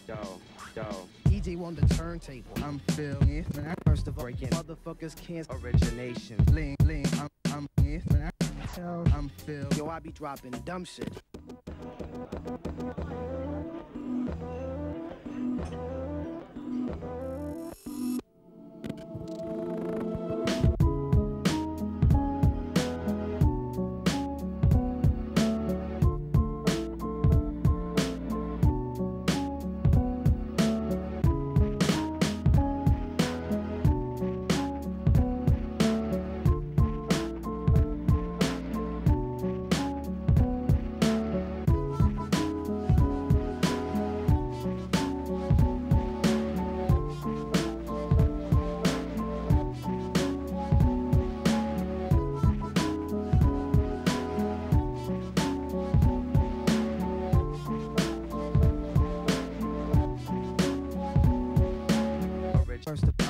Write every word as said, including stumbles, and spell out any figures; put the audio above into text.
yo, yo. D J on the turntable, I'm feeling it. Man, first of all, breaking motherfuckers can't Origination. lean, lean. I'm, I'm it. Man, I'm feeling. Yo, I be dropping dumb shit. First of